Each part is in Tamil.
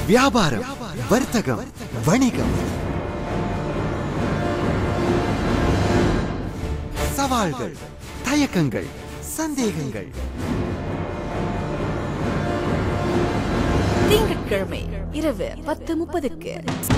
வியாபாரம், வர்த்தகம், வணிகம், சவால்கள், தயக்கங்கள், சந்தேகங்கள். திங்கட்கிழமை இரவு 10:30க்கு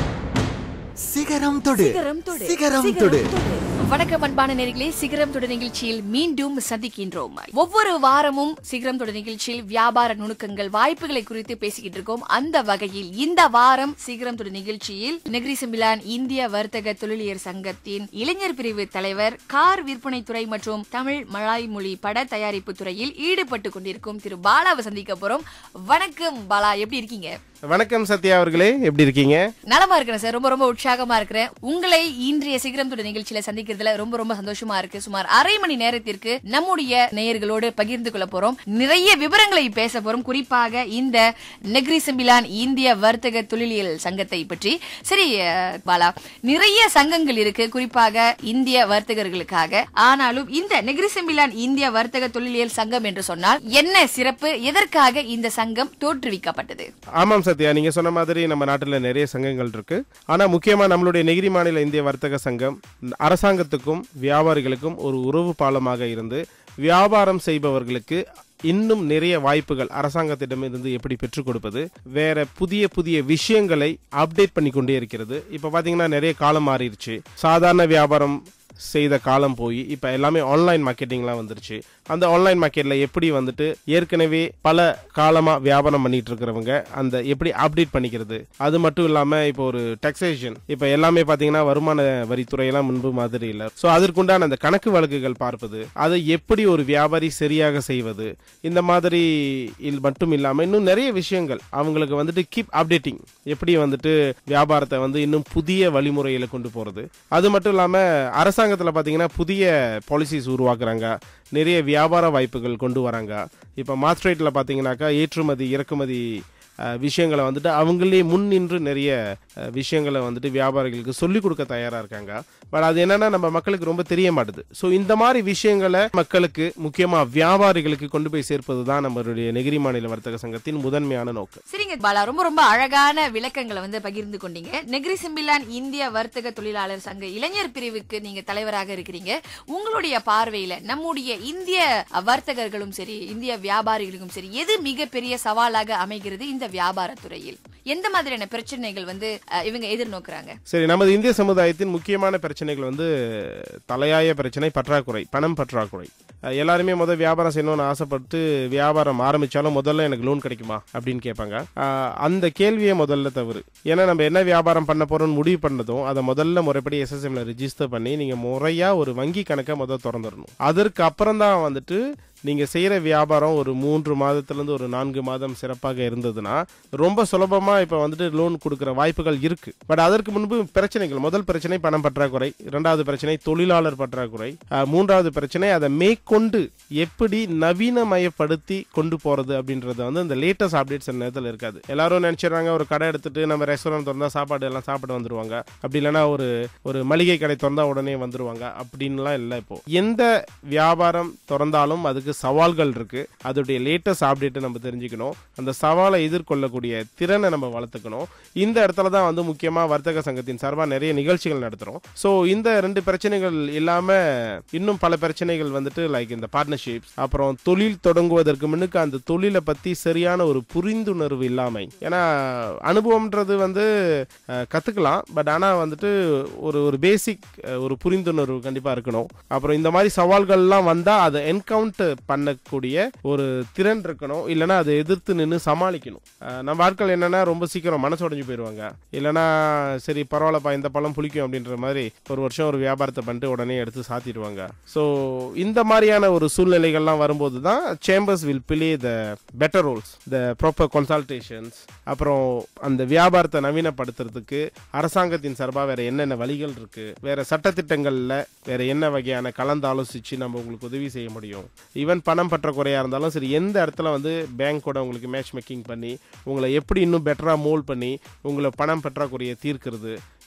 சிகரம் தொடு. சிகரம் தொடு. வணக்கம் அன்பான நேயர்களே, சிகரம் தொடு நிகழ்ச்சியில் மீண்டும் சந்திக்கின்றோம். ஒவ்வொரு வாரமும் சிகரம் தொடு நிகழ்ச்சியில் வியாபார நுணுக்கங்கள், வாய்ப்புகளை குறித்து பேசிக்கிட்டு இருக்கோம். அந்த வகையில் இந்த வாரம் சிகரம் தொடு நிகழ்ச்சியில் நெகிரி செம்பிலான் இந்திய வர்த்தக தொழிலியர் சங்கத்தின் இளைஞர் பிரிவு தலைவர், கார் விற்பனை துறை மற்றும் தமிழ் மலாய் மொழி பட தயாரிப்பு துறையில் ஈடுபட்டு கொண்டிருக்கும் திரு பாலாவை சந்திக்க போறோம். வணக்கம் பாலா, எப்படி இருக்கீங்க? வணக்கம் சத்யா அவர்களே, எப்படி இருக்கீங்க? நலமா இருக்கிறேன் சார், ரொம்ப உற்சாகமா இருக்கிறேன். உங்களை இன்றைய சிகரம் தொடு நிகழ்ச்சியில சந்திக்கிறதுல ரொம்ப சந்தோஷமா இருக்கு. சுமார் அரை மணி நேரத்திற்கு நம்முடைய நேயர்களோடு பகிர்ந்து கொள்ள போறோம். நிறைய விவரங்களை பேச போறோம், குறிப்பாக இந்த நெகிரி செம்பிலான் இந்திய வர்த்தக தொழிலியல் சங்கத்தை பற்றி. சரி பாலா, நிறைய சங்கங்கள் இருக்கு குறிப்பாக இந்திய வர்த்தகர்களுக்காக. ஆனாலும் இந்த நெகிரி செம்பிலான் இந்திய வர்த்தக தொழிலியல் சங்கம் என்று சொன்னால் என்ன சிறப்பு? எதற்காக இந்த சங்கம் தோற்றுவிக்கப்பட்டது? ஆமாம் சத்யா, நீங்க சொன்ன மாதிரி நம்ம நாட்டில் நிறைய சங்கங்கள் இருக்கு. ஆனா முக்கியமா நம்மளுடைய நெகிரி மாநில இந்திய வர்த்தக சங்கம் அரசாங்கத்துக்கும் வியாபாரிகளுக்கும் ஒரு உறவு பாலமாக இருந்து வியாபாரம் செய்பவர்களுக்கு இன்னும் நிறைய வாய்ப்புகள் அரசாங்கத்திடமிருந்து எப்படி பெற்றுக் கொடுப்பது, வேற புதிய விஷயங்களை அப்டேட் பண்ணி கொண்டே இருக்கிறது. இப்ப பாத்தீங்கன்னா நிறைய காலம் மாறிடுச்சு. சாதாரண வியாபாரம் செய்த காலம் போய் இப்ப எல்லாமே ஆன்லைன் மார்க்கெட்டிங்லாம் வந்துருச்சு. அந்த ஆன்லைன் மார்க்கெட்ல எப்படி வந்துட்டு ஏற்கனவே பல காலமா வியாபாரம் பண்ணிட்டு இருக்கிறவங்க அந்த எப்படி அப்டேட் பண்ணிக்கிறது, அது மட்டும் இல்லாம இப்போ ஒரு டாக்ஸேஷன், இப்ப எல்லாமே பாத்தீங்கன்னா வருமான வரித்துறையெல்லாம் முன்பு மாதிரி இல்ல. சோ அதற்குண்டான அந்த கணக்கு வழக்குகள் பார்ப்பது, அதை எப்படி ஒரு வியாபாரி சரியாக செய்வது, இந்த மாதிரி மட்டும் இல்லாம இன்னும் நிறைய விஷயங்கள் அவங்களுக்கு வந்துட்டு கீப் அப்டேட்டிங், எப்படி வந்துட்டு வியாபாரத்தை வந்து இன்னும் புதிய வழிமுறையில கொண்டு போறது. அது மட்டும் இல்லாம அரசாங்கத்துல பாத்தீங்கன்னா புதிய பாலிசிஸ் உருவாக்குறாங்க, நிறைய வியாபார வாய்ப்புகள் கொண்டு வராங்க. இப்ப மார்க்கெட்ல பாத்தீங்கன்னாக்கா ஏற்றுமதி இறக்குமதி விஷயங்களை வந்துட்டு அவங்களே முன் நின்று நிறைய விஷயங்களை வந்துட்டு வியாபாரிகளுக்கு சொல்லிக் கொடுக்க தயாரா இருக்காங்க. பட் அது என்னன்னா நம்ம மக்களுக்கு ரொம்ப தெரிய மாட்டுது. ஸோ இந்த மாதிரி விஷயங்களை மக்களுக்கு, முக்கியமா வியாபாரிகளுக்கு கொண்டு போய் சேர்ப்பதுதான் நம்மளுடைய நெகிரி மாநில வர்த்தக சங்கத்தின் முதன்மையான நோக்கம். சரிங்க பாலா, ரொம்ப அழகான விளக்கங்களை வந்து பகிர்ந்து கொண்டீங்க. நெகிரி செம்பிலான் இந்திய வர்த்தக தொழிலாளர் சங்க இளைஞர் பிரிவுக்கு நீங்க தலைவராக இருக்கிறீங்க. உங்களுடைய பார்வையில நம்முடைய இந்திய வர்த்தகர்களும் சரி, இந்திய வியாபாரிகளுக்கும் சரி, எது மிகப்பெரிய சவாலாக அமைகிறது? இந்த வியாபாரத்துறையில் எந்த மாதிரியான பிரச்சனைகள் வந்து இவங்க எதிர்நோக்குறாங்க? சரி, நமது இந்திய சமுதாயத்தின் முக்கியமான பிரச்சனைகள் வந்து தலையாய பிரச்சனை பற்றாக்குறை, பணம் பற்றாக்குறை. எல்லாருமே முதல் வியாபாரம் செய்யணும்னு ஆசைப்பட்டு வியாபாரம் ஆரம்பிச்சாலும் முதல்ல எனக்கு லோன் கிடைக்குமா அப்படின்னு கேட்பாங்க. அந்த கேள்வியை முதல்ல தவறு. ஏன்னா நம்ம என்ன வியாபாரம் பண்ண போறோம்னு முடிவு பண்ணதும் அதை முதல்ல முறைப்படி SSMல ரெஜிஸ்டர் பண்ணி நீங்க முறையா ஒரு வங்கி கணக்கை முதல் திறந்துடணும். அதற்கு அப்புறம் தான் வந்துட்டு நீங்க செய்யற வியாபாரம் ஒரு 3 மாதத்திலிருந்து ஒரு 4 மாதம் சிறப்பாக இருந்ததுன்னா ரொம்ப சுலபமா இப்ப வந்துட்டு லோன் கொடுக்கிற வாய்ப்புகள் இருக்கு. பட் அதற்கு முன்பு பிரச்சனைகள், முதல் பிரச்சனை பணம் பற்றாக்குறை, இரண்டாவது பிரச்சனை தொழிலாளர் பற்றாக்குறை, மூன்றாவது பிரச்சனை அதை மேற்கொண்டு எப்படி நவீனமயப்படுத்தி கொண்டு போறது அப்படின்றது வந்து இந்த லேட்டஸ்ட் அப்டேட்ஸ் நேரத்தில் இருக்காது. எல்லாரும் நினைச்சிடறாங்க ஒரு கடை எடுத்துட்டு நம்ம ரெஸ்டாரண்ட் திறந்தா சாப்பாடு எல்லாம் சாப்பிட வந்துருவாங்க, அப்படி இல்லைன்னா ஒரு மளிகை கடை திறந்தா உடனே வந்துருவாங்க அப்படின்லாம் இல்லை. இப்போ எந்த வியாபாரம் திறந்தாலும் அதுக்கு சவால்கள் இருக்கு. அதோடைய லேட்டஸ்ட் அப்டேட் நம்ம தெரிஞ்சுக்கணும். அந்த சவாலை எதிர்கொள்ளக்கூடிய திறனை நம்ம வளர்த்துக்கணும். இந்த இடத்துல தான் வந்து முக்கியமா வர்த்தக சங்கத்தின் சார்பா நிறைய நிகழ்ச்சிகள் நடத்துறோம். சோ இந்த 2 பிரச்சனைகள் இல்லாம இன்னும் பல பிரச்சனைகள் வந்துட்டு லைக் இந்த பார்ட்னர்ஷிப்ஸ், அப்புறம் தொழில் தொடங்குவதற்கு முன்னுக்கு அந்த தொழிலை பத்தி சரியான ஒரு புரிந்துணர்வு இல்லாமை. ஏன்னா அனுபவம்ன்றது வந்து கத்துக்கலாம், பட் ஆனா வந்துட்டு ஒரு பேசிக் ஒரு புரிந்துணர்வு கண்டிப்பா இருக்கணும். அப்புறம் இந்த மாதிரி சவால்கள்லாம் வந்தா அதை என்கவுண்டர் பண்ணக்கூடிய ஒரு திறன் இருக்கணும். இல்லைன்னா அதை எதிர்த்து நின்று சமாளிக்கணும். நம்ம ஆட்கள் என்னன்னா ரொம்ப சீக்கிரம் மனசு உடைஞ்சு போயிடுவாங்க. இல்லைன்னா சரி பரவாயில்லப்பா இந்த பழம் புளிக்கும் அப்படின்ற மாதிரி ஒரு வருஷம் ஒரு வியாபாரத்தை பண்ணிட்டு உடனே எடுத்து சாத்திடுவாங்க. ஸோ இந்த மாதிரியான ஒரு சூழ்நிலைகள்லாம் வரும்போது தான் chambers will play the better roles, the proper consultations. அப்புறம் அந்த வியாபாரத்தை நவீனப்படுத்துறதுக்கு அரசாங்கத்தின் சார்பாக வேற என்னென்ன வழிகள் இருக்கு, வேற சட்டத்திட்டங்கள்ல வேற என்ன வகையான கலந்து ஆலோசிச்சு நம்ம உங்களுக்கு உதவி செய்ய முடியும். ஈவன் பணம் பற்றாக்குறையா இருந்தாலும் சரி, எந்த இடத்துல வந்து பேங்கோட உங்களுக்கு மேட்ச் மேக்கிங் பண்ணி உங்களை எப்படி இன்னும் பெட்டரா மோல்ட் பண்ணி உங்களை பணம் பற்றாக்குறையை தீர்க்கிறது,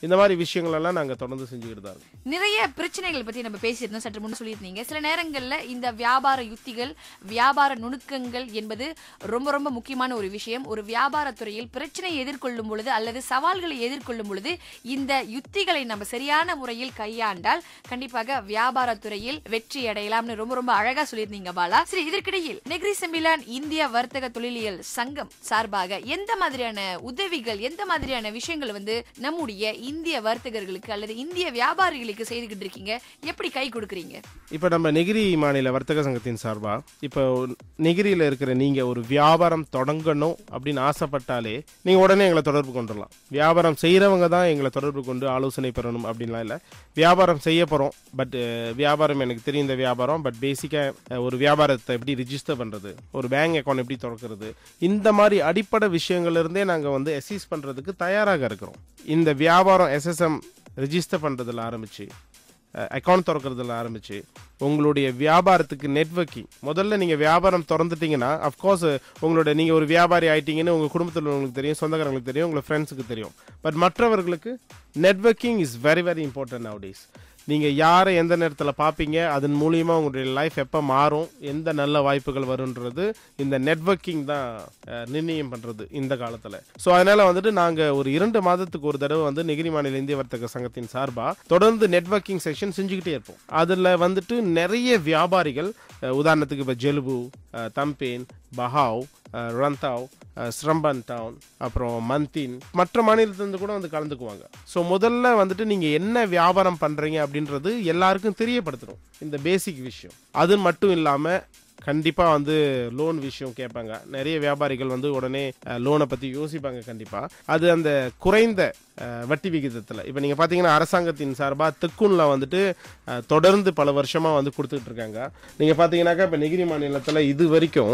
இந்த மாதிரி விஷயங்கள் எல்லாம் நாங்க தொடர்ந்து செஞ்சுக்கிட்டு தான் இருக்கோம். நிறைய பிரச்சனைகள் பத்தி நம்ம பேசியிருந்தோம், சற்று முன் சொல்லியிருந்தீங்க. சில நேரங்கள்ல இந்த வியாபார யுத்திகள், வியாபார நுணுக்கங்கள் என்பது ரொம்ப ரொம்ப முக்கியமான ஒரு விஷயம். ஒரு வியாபார துறையில் பிரச்சனை எதிர்கொள்ளும் பொழுது அல்லது சவால்களை எதிர்கொள்ளும் பொழுது இந்த யுத்திகளை நம்ம சரியான முறையில் கையாண்டால் கண்டிப்பாக வியாபார துறையில் வெற்றி அடையலாம்னு ரொம்ப ரொம்ப அழகா சொல்லியிருந்தீங்க பாலா. சரி, இதற்கிடையில் நெகிரி செம்பிலான் இந்திய வர்த்தக தொழிலியல் சங்கம் சார்பாக எந்த மாதிரியான உதவிகள், எந்த மாதிரியான விஷயங்கள் வந்து நம்முடைய இந்திய வர்த்தகர்களுக்கு அல்லது இந்திய வியாபாரிகளுக்கு செய்துகிட்டு இருக்கீங்க, எப்படி கை கொடுக்கறீங்க? இப்ப நம்ம நெகிரி மாநில வர்த்தக சங்கத்தின் சார்பா இப்போ நெகிரியில இருக்கிற நீங்க ஒரு வியாபாரம் தொடங்கணும் அப்படின்னு ஆசைப்பட்டாலே நீங்க உடனே எங்களை தொடர்பு கொண்டுடலாம். வியாபாரம் செய்யறவங்க தான் எங்களை தொடர்பு கொண்டு ஆலோசனை பெறணும் அப்படின்லாம் இல்லை. வியாபாரம் செய்ய போறோம், பட் வியாபாரம் எனக்கு தெரியும் இந்த வியாபாரம், பட் பேசிக்கா ஒரு வியாபாரத்தை எப்படி ரிஜிஸ்டர் பண்றது, ஒரு பேங்க் அக்கௌண்ட் எப்படி திறக்கிறது, இந்த மாதிரி அடிப்படை விஷயங்கள்ல இருந்தே நாங்க வந்து அசிஸ்ட் பண்றதுக்கு தயாராக இருக்கிறோம். இந்த வியாபாரம் SSM ரிஜிஸ்டர் பண்றதுல ஆரம்பிச்சு, அக்கௌண்ட் திறக்கிறதுல ஆரம்பிச்சு, உங்களுடைய வியாபாரத்துக்கு நெட்வொர்க்கிங், முதல்ல நீங்க வியாபாரம் திறந்துட்டீங்கன்னா அஃப்கோர்ஸ் உங்களோட நீங்க ஒரு வியாபாரி ஆயிட்டீங்கன்னு உங்க குடும்பத்தில் உங்களுக்கு தெரியும், சொந்தக்காரங்களுக்கு தெரியும், உங்க ஃப்ரெண்ட்ஸுக்கு தெரியும். பட் மற்றவர்களுக்கு networking is very very important nowadays. நீங்க யாரை எந்த நேரத்தில் பார்ப்பீங்க, அதன் மூலியமா உங்களுடைய லைஃப் எப்போ மாறும், எந்த நல்ல வாய்ப்புகள் வரும்ன்றது இந்த நெட்வொர்க்கிங் தான் நிர்ணயம் பண்றது இந்த காலத்துல. ஸோ அதனால வந்துட்டு நாங்க ஒரு 2 மாதத்துக்கு ஒரு தடவை வந்து நெகிரி மாநில இந்திய வர்த்தக சங்கத்தின் சார்பா தொடர்ந்து நெட்வொர்க்கிங் செஷன் செஞ்சுக்கிட்டே இருப்போம். அதுல வந்துட்டு நிறைய வியாபாரிகள், உதாரணத்துக்கு இப்போ Jelebu, Tampin, Bahau, Rantau, Seremban town, அப்புறம் மந்தின், மற்ற மாநிலத்திலிருந்து கூட வந்து கலந்துக்குவாங்க. ஸோ முதல்ல வந்துட்டு நீங்க என்ன வியாபாரம் பண்றீங்க அப்படின்றது எல்லாருக்கும் தெரியப்படுத்தணும், இந்த பேசிக் விஷயம். அது மட்டும் இல்லாம கண்டிப்பா வந்து லோன் விஷயம் கேட்பாங்க. நிறைய வியாபாரிகள் வந்து உடனே லோனை பத்தி யோசிப்பாங்க. கண்டிப்பா அது அந்த குறைந்த வட்டி விகிதத்துல இப்ப நீங்க பாத்தீங்கன்னா அரசாங்கத்தின் சார்பா தெக்குன்ல வந்துட்டு தொடர்ந்து பல வருஷமா வந்து கொடுத்துட்டு இருக்காங்க. நீங்க பாத்தீங்கன்னாக்கா இப்ப நெகிரி மாநிலத்துல இது வரைக்கும்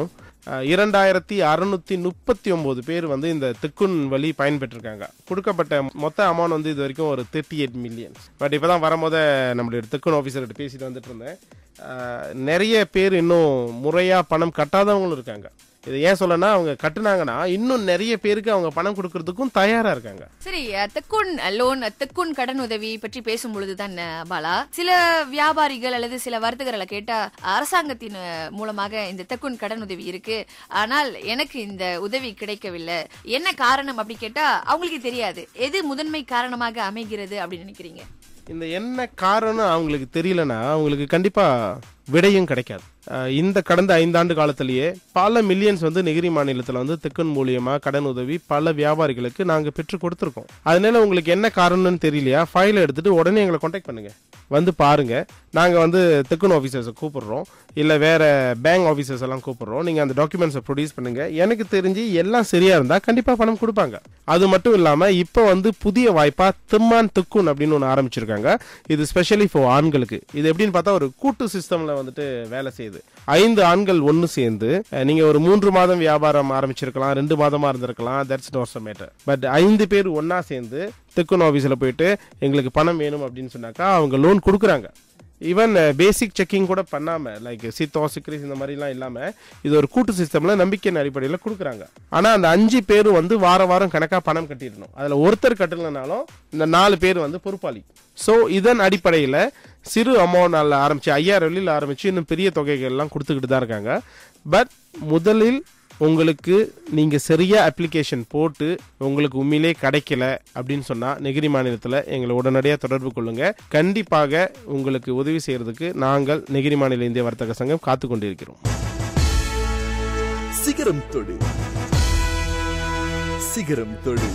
2639 பேர் வந்து இந்த தெக்குன் வழி பயன்பெற்றிருக்காங்க. கொடுக்கப்பட்ட மொத்த அமௌண்ட் வந்து இது வரைக்கும் ஒரு 38 மில்லியன். பட் இப்பதான் வரும்போது நம்மளுடைய தெக்குன் ஆபீசர்கிட்ட பேசிட்டு வந்துட்டு இருந்தேன். நிறைய பேர் இன்னும் முறையா பணம் கட்டாதவங்களும் இருக்காங்க. இது ஏன் சொல்லனா, அவங்க கட்டுனாங்கன்னா இன்னும் நிறைய பேருக்கு அவங்க பணம் கொடுக்கறதுக்கும் தயாரா இருக்காங்க. சரி, தெக்குன் லோன், தெக்குன் கடன் உதவி பற்றி பேசும் பொழுதுதான் பாலா, சில வியாபாரிகள் அல்லது சில வர்த்தகர்களை கேட்டா அரசாங்கத்தின் மூலமாக இந்த தெக்குன் கடன் உதவி இருக்கு, ஆனால் எனக்கு இந்த உதவி கிடைக்கவில்லை, என்ன காரணம் அப்படி கேட்டா அவங்களுக்கு தெரியாது. எது முதன்மை காரணமாக அமைகிறது அப்படின்னு நினைக்கிறீங்க? இந்த என்ன காரணம் அவங்களுக்கு தெரியலன்னா அவங்களுக்கு கண்டிப்பா விடையும் கிடைக்காது. இந்த கடந்த 5 ஆண்டு காலத்திலேயே பல மில்லியன்ஸ் வந்து நெகிரி மாநிலத்தில் வந்து தெக்குன் மூலியமா கடன் உதவி பல வியாபாரிகளுக்கு நாங்க பெற்று கொடுத்துருக்கோம். அதனால உங்களுக்கு என்ன காரணம்னு தெரியலையா, ஃபைலை எடுத்துட்டு உடனே எங்களை கான்டாக்ட் பண்ணுங்க, வந்து பாருங்க. நாங்க வந்து தெக்குன் ஆஃபீஸர்ஸை கூப்பிடுறோம், இல்ல வேற பேங்க் ஆஃபீஸர்ஸ் எல்லாம் கூப்பிடுறோம். நீங்க அந்த டாக்குமெண்ட்ஸை ப்ரொடியூஸ் பண்ணுங்க. எனக்கு தெரிஞ்சு எல்லாம் சரியா இருந்தா கண்டிப்பா பணம் கொடுப்பாங்க. அது மட்டும் இல்லாம இப்ப வந்து புதிய வாய்ப்பா திம்மான் தெக்குன் அப்படின்னு ஒன்று ஆரம்பிச்சிருக்காங்க. இது ஸ்பெஷலி ஃபார் ஆண்களுக்கு. இது எப்படின்னு பார்த்தா ஒரு கூட்டு சிஸ்டம்ல வந்துட்டு வேலை செய்யுது. 5 ஆண்கள் ஒன்னு சேர்ந்து நீங்க ஒரு 3 மாதம் வியாபாரம் ஆரம்பிச்சிருக்கலாம், 2 மாதமா இருந்திருக்கலாம், that's not a matter. But 5 பேர் ஒன்னா சேர்ந்து தெக்குன் ஆபீஸ்ல போயிட்டு எங்களுக்கு பணம் வேணும் அப்படின்னு சொன்னாக்கா அவங்க லோன் கொடுக்குறாங்க. ஈவன் பேசிக் செக்கிங் கூட பண்ணாம, லைக் சித்தோ சிக்ரிஸ் இந்த மாதிரி எல்லாம் இல்லாம இது ஒரு கூட்டு சிஸ்டம்ல நம்பிக்கையின் அடிப்படையில் கொடுக்குறாங்க. ஆனா அந்த 5 பேரும் வந்து வாரம் கணக்கா பணம் கட்டிடணும். அதுல ஒருத்தர் கட்டலனாலும் இந்த 4 பேர் வந்து பொறுப்பாளி. ஸோ இதன் அடிப்படையில் சிறு அமௌண்ட் ஆரம்பிச்சு 5000 வெளியில் ஆரம்பிச்சு இன்னும் பெரிய தொகைகள் எல்லாம் கொடுத்துக்கிட்டு தான் இருக்காங்க. பட் முதலில் உங்களுக்கு நீங்க சரியா அப்ளிகேஷன் போட்டு உங்களுக்கு உண்மையிலே கிடைக்கல அப்படின்னு சொன்னா நெகிரி மாநிலத்தில் எங்களை உடனடியாக தொடர்பு கொள்ளுங்க. கண்டிப்பாக உங்களுக்கு உதவி செய்யறதுக்கு நாங்கள் நெகிரி மாநில இந்திய வர்த்தக சங்கம் காத்து கொண்டிருக்கிறோம். சிகரம் தொடு, சிகரம் தொடு,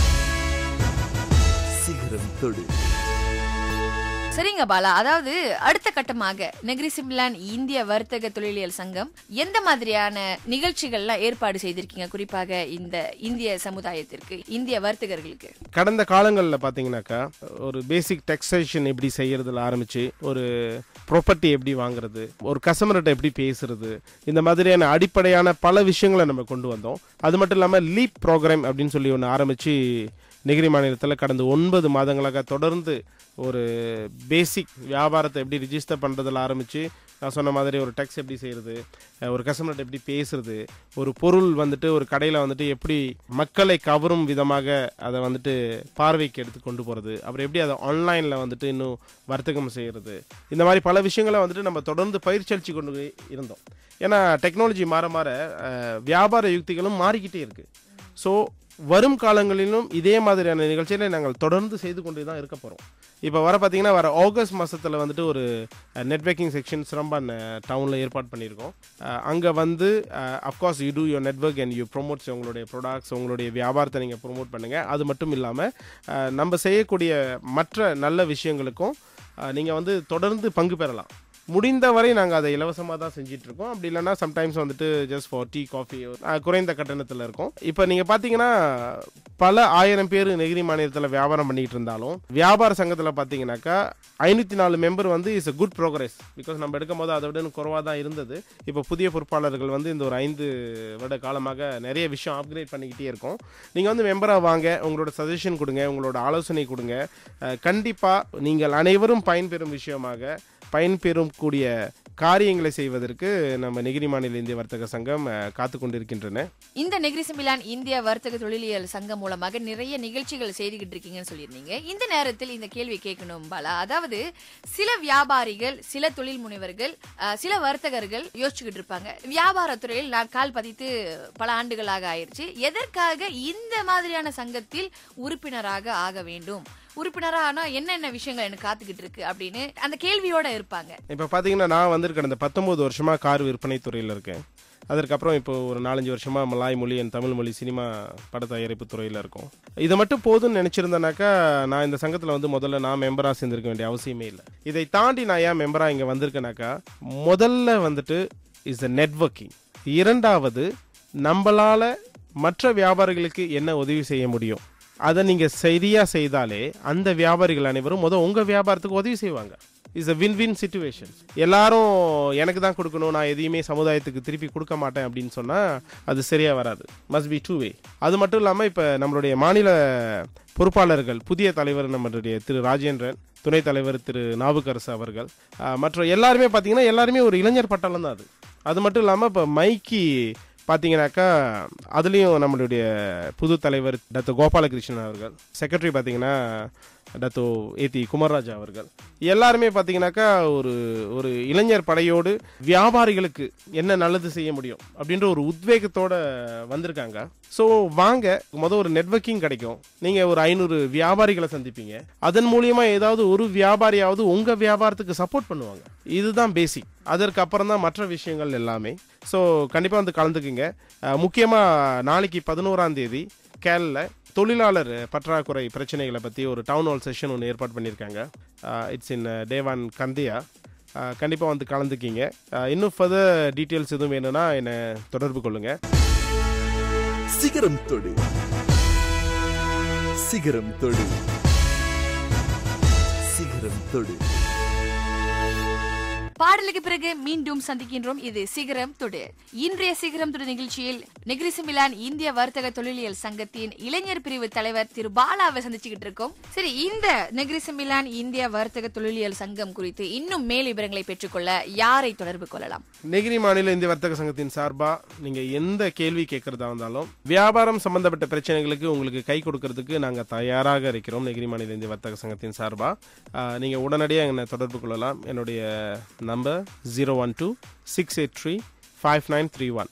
சிகரம் தொடு. சரிங்க பாலா, அதாவது அடுத்த கட்டமாக நெகிரி செம்பிலான் இந்திய வர்த்தக தொழிலியல் சங்கம் எந்த மாதிரியான நிகழ்ச்சிகள்லாம் ஏற்பாடு செய்திருக்கீங்க, குறிப்பாக இந்த இந்திய சமுதாயத்திற்கு, இந்திய வர்த்தகர்களுக்கு? கடந்த காலங்களில் பார்த்தீங்கன்னாக்கா ஒரு பேசிக் டெக்ஸேஷன் எப்படி செய்யறதுல ஆரம்பிச்சு, ஒரு ப்ராப்பர்ட்டி எப்படி வாங்குறது, ஒரு கஸ்டமர்கிட்ட எப்படி பேசுறது, இந்த மாதிரியான அடிப்படையான பல விஷயங்களை நம்ம கொண்டு வந்தோம். அது மட்டும் இல்லாமல் லீப் ப்ரோக்ராம் அப்படின்னு சொல்லி ஒன்று ஆரம்பிச்சு நெகிரி மாநிலத்தில் கடந்த 9 மாதங்களாக தொடர்ந்து ஒரு பேசிக் வியாபாரத்தை எப்படி ரிஜிஸ்டர் பண்ணுறதுல ஆரம்பித்து நான் சொன்ன மாதிரி ஒரு டெக்ஸ்ட் எப்படி செய்கிறது, ஒரு கஸ்டமர்கிட்ட எப்படி பேசுறது, ஒரு பொருள் வந்துட்டு ஒரு கடையில் வந்துட்டு எப்படி மக்களை கவரும் விதமாக அதை வந்துட்டு பார்வைக்கு எடுத்து கொண்டு போகிறது, அப்புறம் எப்படி அதை ஆன்லைனில் வந்துட்டு இன்னும் வர்த்தகம் செய்கிறது, இந்த மாதிரி பல விஷயங்களை வந்துட்டு நம்ம தொடர்ந்து பயிற்சி அளித்து கொண்டு இருந்தோம். ஏன்னா டெக்னாலஜி மாற மாற வியாபார யுக்திகளும் மாறிக்கிட்டே இருக்குது. ஸோ வரும் காலங்களிலும் இதே மாதிரியான நிகழ்ச்சிகளை நாங்கள் தொடர்ந்து செய்து கொண்டு தான் இருக்க போகிறோம். இப்போ பார்த்தீங்கன்னா வர ஆகஸ்ட் மாதத்தில் வந்துட்டு ஒரு நெட்வொர்க்கிங் செக்ஷன் சிரம்பான் டவுனில் ஏற்பாடு பண்ணியிருக்கோம். அங்கே வந்து of course you do your network and you promotes உங்களுடைய ப்ராடக்ட்ஸ், உங்களுடைய வியாபாரத்தை நீங்கள் ப்ரொமோட் பண்ணுங்கள். அது மட்டும் இல்லாமல் நம்ம செய்யக்கூடிய மற்ற நல்ல விஷயங்களுக்கும் நீங்கள் வந்து தொடர்ந்து பங்கு பெறலாம். முடிந்தவரை நாங்கள் அதை இலவசமாக தான் செஞ்சிட்ருக்கோம். அப்படி இல்லைன்னா சம்டைம்ஸ் வந்துட்டு ஜஸ்ட் ஃபார் டீ காஃபி குறைந்த கட்டணத்தில் இருக்கும். இப்போ நீங்கள் பார்த்தீங்கன்னா பல 1000 பேர் நெகிரி மாநிலத்தில் வியாபாரம் பண்ணிகிட்டு இருந்தாலும் வியாபார சங்கத்தில் பார்த்தீங்கன்னாக்கா 504 மெம்பர் வந்து is a good progress. Because நம்ம எடுக்கும் போது அதை விட குறைவாக தான் இருந்தது. இப்போ புதிய பொறுப்பாளர்கள் வந்து இந்த ஒரு 5 வருட காலமாக நிறைய விஷயம் அப்கிரேட் பண்ணிக்கிட்டே இருக்கோம். நீங்கள் வந்து மெம்பராக வாங்க, உங்களோட சஜஷன் கொடுங்க, உங்களோட ஆலோசனை கொடுங்க. கண்டிப்பாக நீங்கள் அனைவரும் பயன்பெறும் விஷயமாக பயன்பெறக்கூடிய காரியங்களை செய்வதற்கு நம்ம நெகிரி மாநில இந்திய வர்த்தக சங்கம் காத்து கொண்டிருக்கின்றன. இந்த நெகிரி செம்பிலான் இந்திய வர்த்தக தொழிலியல் சங்கம் மூலமாக நிறைய நிகழ்ச்சிகள் செய்துகிட்டு இருக்கீங்கன்னு சொல்லியிருந்தீங்க. இந்த நேரத்தில் இந்த கேள்வி கேட்கணும் பாலா. அதாவது சில வியாபாரிகள், சில தொழில் முனைவர்கள், சில வர்த்தகர்கள் யோசிச்சுக்கிட்டு இருப்பாங்க, வியாபாரத்துறையில் நான் கால் பதித்து பல ஆண்டுகளாக ஆயிடுச்சு, எதற்காக இந்த மாதிரியான சங்கத்தில் உறுப்பினராக ஆக வேண்டும், உறுப்பினரானா என்னென்ன விஷயங்கள் எனக்கு காத்துக்கிட்டு இருக்கு அப்படின்னு அந்த கேள்வியோட இருப்பாங்க. இப்போ பார்த்தீங்கன்னா நான் வந்து கடந்த 19 வருஷமா கார் விற்பனை துறையில் இருக்கேன். அதற்கப்புறம் இப்போ ஒரு 4-5 வருஷமா மலாய் மொழி அண்ட் தமிழ் மொழி சினிமா பட தயாரிப்பு துறையில் இருக்கும். இதை மட்டும் போதும்னு நினச்சிருந்தேனாக்கா நான் இந்த சங்கத்தில் வந்து முதல்ல நான் மெம்பராக சேர்ந்திருக்க வேண்டிய அவசியமே இல்லை. இதை தாண்டி நான் ஏன் மெம்பராக இங்கே வந்திருக்கேனாக்கா, முதல்ல வந்துட்டு இஸ் அ நெட்வொர்க்கிங். இரண்டாவது, நம்மளால் மற்ற வியாபாரிகளுக்கு என்ன உதவி செய்ய முடியும் அதை நீங்கள் சரியாக செய்தாலே அந்த வியாபாரிகள் அனைவரும் உங்கள் வியாபாரத்துக்கு உதவி செய்வாங்க. Is a win win situation. எல்லாரும் எனக்கு தான் கொடுக்கணும், நான் எதையுமே சமுதாயத்துக்கு திருப்பி கொடுக்க மாட்டேன் அப்படின்னு சொன்னால் அது சரியாக வராது. Must be two way. அது மட்டும் இல்லாமல் இப்போ நம்மளுடைய மாநில பொறுப்பாளர்கள், புதிய தலைவர் நம்மளுடைய திரு ராஜேந்திரன், துணைத் தலைவர் திரு நாவுக்கரசு அவர்கள், மற்ற எல்லாருமே பார்த்தீங்கன்னா எல்லாருமே ஒரு இளைஞர் பட்டாளம் தான். அது மட்டும் இல்லாமல் இப்போ மைக்கி பார்த்தீங்கன்னாக்கா அதுலேயும் நம்மளுடைய புது தலைவர் டாக்டர் கோபாலகிருஷ்ணன் அவர்கள், செக்ரட்டரி பார்த்தீங்கன்னா டாக்டர் ஏ.டி. குமாரராஜா அவர்கள், எல்லாருமே பார்த்தீங்கன்னாக்கா ஒரு இளைஞர் படையோடு வியாபாரிகளுக்கு என்ன நல்லது செய்ய முடியும் அப்படின்ற ஒரு உத்வேகத்தோடு வந்திருக்காங்க. ஸோ வாங்க, ஒரு நெட்வொர்க்கிங் கிடைக்கும். நீங்கள் ஒரு 500 வியாபாரிகளை சந்திப்பீங்க. அதன் மூலியமாக ஏதாவது ஒரு வியாபாரியாவது உங்கள் வியாபாரத்துக்கு சப்போர்ட் பண்ணுவாங்க. இதுதான் பேசிக். அதற்கு அப்புறம் தான் மற்ற விஷயங்கள் எல்லாமே. ஸோ கண்டிப்பாக வந்து கலந்துக்குங்க. முக்கியமாக நாளைக்கு 11ஆம் தேதி கேரளில் தொழிலாளர் பற்றாக்குறை பிரச்சனைகளை பற்றி ஒரு டவுன் ஹால் செஷன் ஒன்று ஏற்பாடு பண்ணியிருக்காங்க. இட்ஸ் இன் தேவான் கந்தியா. கண்டிப்பாக வந்து கலந்துக்கிங்க. இன்னும் ஃபர்தர் டீட்டெயில்ஸ் எதுவும் வேணும்னா என்னை தொடர்பு கொள்ளுங்க. சிகரம் தொடு, சிகரம் தொடு, சிகரம் தொடு. பாடலுக்கு பிறகு மீண்டும் சந்திக்கின்றோம். இது சிகரம் தொடு. இன்றைய சிகரம் தொடு நிகழ்ச்சியில் நெகிரி செம்பிலான் இந்திய வர்த்தக தொழிலியல் சங்கத்தின் இளைஞர் பிரிவு தலைவர் திரு பாலாவை சந்திச்சுக்கிட்டு இருக்கோம். சரி, இந்த நெகிரி செம்பிலான் இந்திய வர்த்தக தொழிலியல் சங்கம் குறித்து இன்னும் மேல் விவரங்களை பெற்றுக்கொள்ள யாரை தொடர்பு கொள்ளலாம்? நெகிரி மாநில இந்திய வர்த்தக சங்கத்தின் சார்பா நீங்க எந்த கேள்வி கேட்கறதா இருந்தாலும், வியாபாரம் சம்பந்தப்பட்ட பிரச்சனைகளுக்கு உங்களுக்கு கை கொடுக்கறதுக்கு நாங்க தயாராக இருக்கிறோம். நெகிரி மாநில இந்திய வர்த்தக சங்கத்தின் சார்பா நீங்க உடனடியாக என்னை தொடர்பு கொள்ளலாம். என்னுடைய நம்பர் 012-683-5931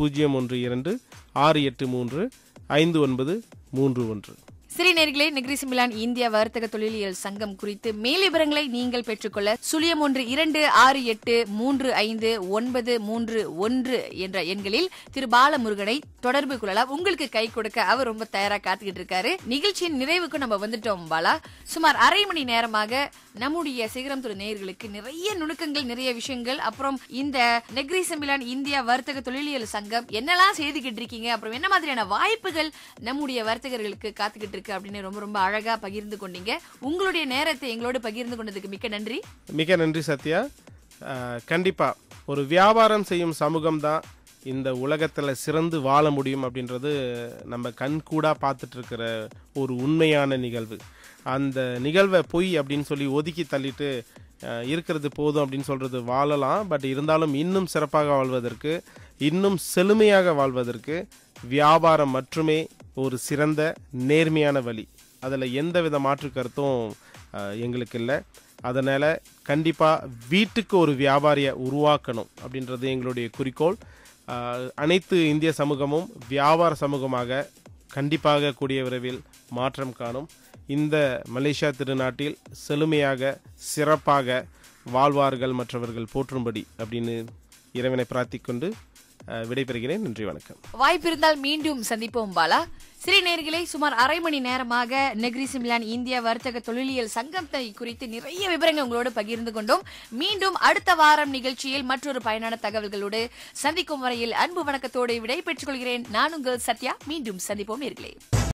012-683-5931. சரி நேயர்களே, நெகிரி செம்பிலான் இந்திய வர்த்தக தொழிலியல் சங்கம் குறித்து மேல் விவரங்களை நீங்கள் பெற்றுக்கொள்ள 0126835931 என்ற எண்களில் திரு பாலமுருகனை தொடர்பு கொள்ளலாம். உங்களுக்கு கை கொடுக்க அவர் ரொம்ப தயாரா காத்துக்கிட்டு இருக்காரு. நிகழ்ச்சியின் நிறைவுக்கு நம்ம வந்துட்டோம் பாலா. சுமார் அரை மணி நேரமாக நம்முடைய சிகரம் தொடு நேயர்களுக்கு நிறைய நுணுக்கங்கள், நிறைய விஷயங்கள், அப்புறம் இந்த நெகிரி செம்பிலான் இந்திய வர்த்தக தொழிலியல் சங்கம் என்னெல்லாம் செய்துகிட்டு இருக்கீங்க, அப்புறம் என்ன மாதிரியான வாய்ப்புகள் நம்முடைய வர்த்தகர்களுக்கு காத்துக்கிட்டு இருக்கு அப்படின்னு ரொம்ப ரொம்ப அழகா பகிர்ந்து கொண்டீங்க. உங்களுடைய நேரத்தை எங்களோடு பகிர்ந்து கொண்டதுக்கு மிக்க நன்றி. மிக்க நன்றி சத்யா. கண்டிப்பா ஒரு வியாபாரம் செய்யும் சமூகம் தான் இந்த உலகத்துல சிறந்து வாழ முடியும் அப்படின்றது நம்ம கண்கூடா பார்த்துட்டு இருக்கிற ஒரு உண்மையான நிகழ்வு. அந்த நிகழ்வை பொய் அப்படின்னு சொல்லி ஒதுக்கி தள்ளிட்டு இருக்கிறது போதும் அப்படின்னு சொல்றது வாழலாம். பட் இருந்தாலும் இன்னும் சிறப்பாக வாழ்வதற்கு, இன்னும் செழுமையாக வாழ்வதற்கு வியாபாரம் மட்டுமே ஒரு சிறந்த நேர்மையான வழி. அதில் எந்தவித மாற்று கருத்தும் எங்களுக்கு இல்லை. அதனால் கண்டிப்பாக வீட்டுக்கு ஒரு வியாபாரியை உருவாக்கணும் அப்படின்றது எங்களுடைய குறிக்கோள். அனைத்து இந்திய சமூகமும் வியாபார சமூகமாக கண்டிப்பாக கூடிய விரைவில் மாற்றம் காணும். இந்த மலேசியா திருநாட்டில் செழுமையாக சிறப்பாக வாழ்வார்கள், மற்றவர்கள் போற்றும்படி அப்படின்னு இறைவனை பிரார்த்திக்கொண்டு விடைபெறுகிறேன். நன்றி, வணக்கம். வாய்ப்பு இருந்தால் மீண்டும் சந்திப்போம் பாலா. சிறு நேயர்களே, சுமார் அரை மணி நேரமாக நெகிரி சிம்லான் இந்திய வர்த்தக தொழிலியல் சங்கத்தை குறித்து நிறைய விவரங்கள் உங்களோடு பகிர்ந்து கொண்டோம். மீண்டும் அடுத்த வாரம் நிகழ்ச்சியில் மற்றொரு பயனான தகவல்களோடு சந்திக்கும் வரையில் அன்பு வணக்கத்தோடு விடை பெற்றுக் கொள்கிறேன். நான் உங்கள் சத்யா. மீண்டும் சந்திப்போம் நேயர்களே.